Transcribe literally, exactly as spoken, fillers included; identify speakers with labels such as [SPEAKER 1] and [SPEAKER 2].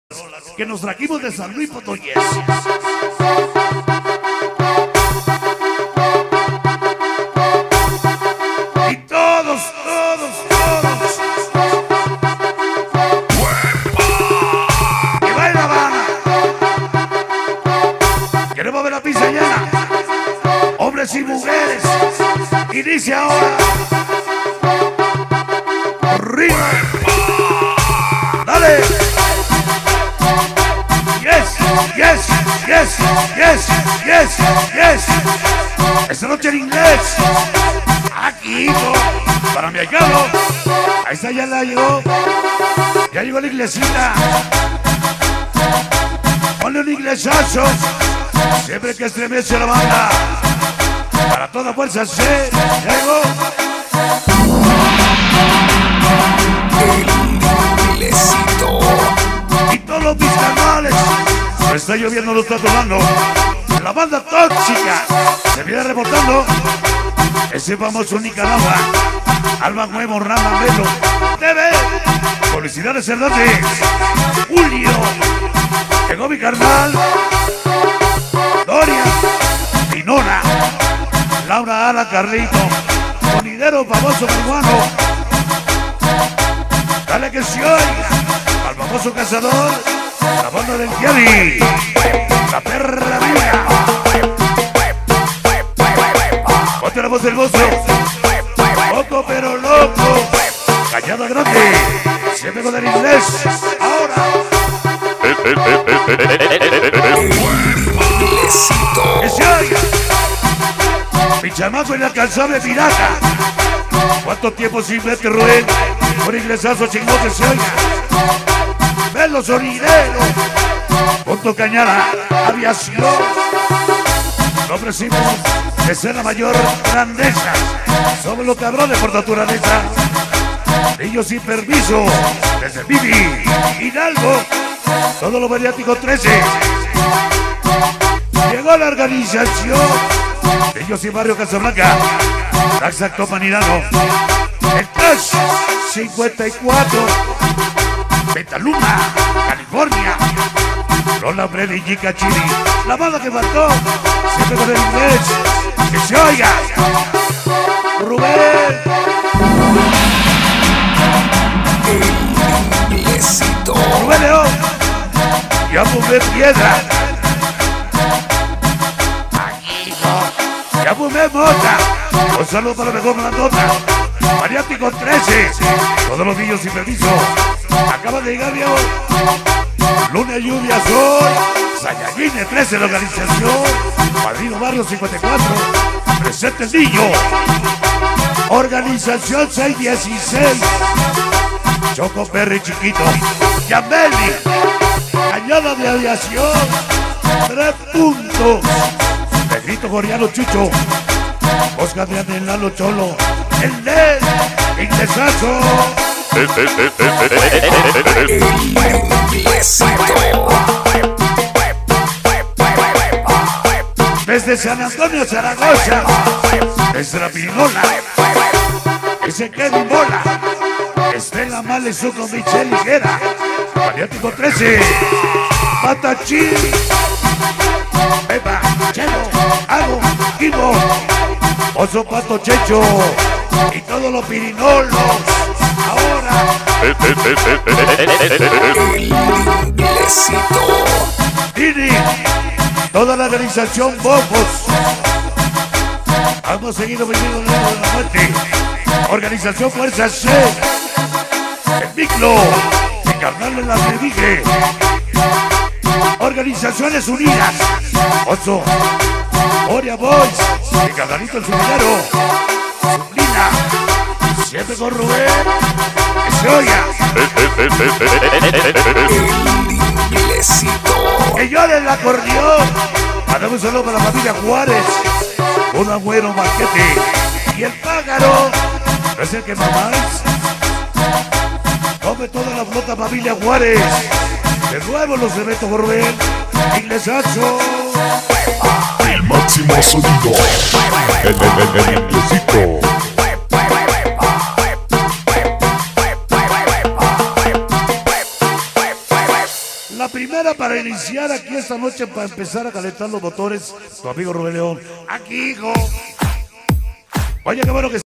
[SPEAKER 1] que nos trajimos de San Luis Potosí. Y todos, todos, todos. ¡Que baila, Habana! Queremos ver la pista llena. Hombres y mujeres. Y dice ahora. ¡Arriba! ¡Dale! Yes, yes, yes, yes, yes, yes. Esta noche en inglés. Aquí, hijo. Para mi ahijado. Ahí está, ya la llegó. Ya llegó la iglesita. Ponle un inglesazo. Siempre que estremece la banda. Para toda fuerza C. Ya llegó.
[SPEAKER 2] El inglesito.
[SPEAKER 1] Y todos mis canales. Se está lloviendo, lo está tomando. La banda tóxica se viene reportando. Ese famoso Nicaragua. Alba Nuevo, Rama Melo. T V. Publicidades Hernández. Julio. Llegó mi carnal. Doria. Pinona. Laura Ala Carlito. Sonidero famoso marihuano. Dale que se oiga. Al famoso cazador. La banda del Kiali. La perra mía. Ponte la voz del mozo. Poco pero loco. Callada grande. Siempre con el inglés. Ahora.
[SPEAKER 2] Inglesito.
[SPEAKER 1] Que se oiga. Mi chamaco inalcanzable pirata. ¿Cuánto tiempo sin verte, Rubén? Un inglesazo chingón que se oiga. Ven los sonideros. Punto Cañada, aviación. No ofrecimos de ser la mayor grandeza. Somos los cabrones por naturaleza. Niños sin permiso. Desde Bibi, Hidalgo. Todo lo mediático trece. Llegó la organización. Niños sin barrio Casablanca. Taxa Tomanidano. El Trash cincuenta y cuatro. Petaluma, California. Lola Brady, Chica Chili. La banda que faltó. Siempre con el inglés. Que se oiga. Rubén.
[SPEAKER 2] El inglesito.
[SPEAKER 1] Rubén León. Ya fumé piedra. Aquí no. Ya fumé mota. Un saludo para la mejor blandota. Maniático trece. Todos los niños sin permiso. Acaba de llegar, viejo. Luna, lluvia, sol. Sayayine trece, la organización. Padrino Barrio cincuenta y cuatro. Presente el niño. Organización seis dieciséis. Choco Perry chiquito. Yameli. Cañada de aviación. Tres puntos. Negrito Goriano Chucho. Oscar de Anelalo Cholo. El Ned. Inglesazo.
[SPEAKER 2] El inglesito.
[SPEAKER 1] Desde San Antonio, Zaragoza. Desde la Pinola. Ese Kevin Bola. Estela Malesu con Michelle Higuera. Maniático trece. Patachín. Pepa, Chelo, Ago, Ivo. Oso Pato Checho. Y todos los pirinolos. Ahora.
[SPEAKER 2] El inglesito.
[SPEAKER 1] Dini. Toda la organización Bobos. Hemos seguido viviendo el lado de la muerte. Organización Fuerza C. El Miclo. El carnal de la Redige. Organizaciones Unidas. Oso. Oria Boys. El carnalito el Subinero. Sublina. Siempre con Rubén. Que se oiga.
[SPEAKER 2] El inglesito.
[SPEAKER 1] Que llore el acordeón. Mandamos un saludo para la familia Juárez. Un agüero Marquete. Y el pájaro. ¿No es el que mamáis? Come toda la flota familia Juárez. De nuevo los eventos por Rubén. Inglesazo.
[SPEAKER 3] El máximo sonido. El, el, el, el inglesito.
[SPEAKER 1] La primera para iniciar aquí esta noche, para empezar a calentar los motores, tu amigo Rubén León. Aquí, hijo. Oye, qué bueno que